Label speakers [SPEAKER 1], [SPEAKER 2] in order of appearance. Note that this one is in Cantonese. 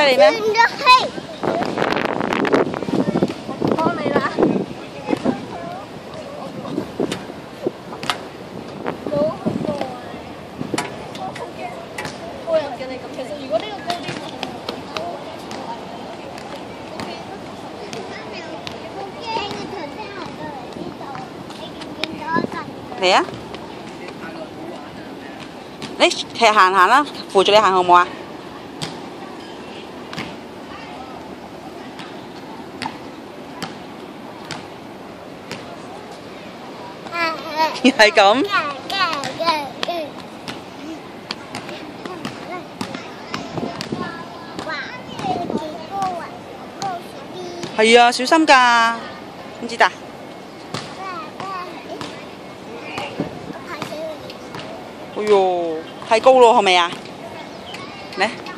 [SPEAKER 1] 利咩？
[SPEAKER 2] 幫你啦。冇去過啊！我好驚，個人嘅你咁。其實如果呢個高啲，
[SPEAKER 1] 嚟啊！你其實行啦，扶住你行好唔好啊？係咁。係啊，小心㗎，知唔知㗎？哎呦，太高咯，係咪啊？嚟。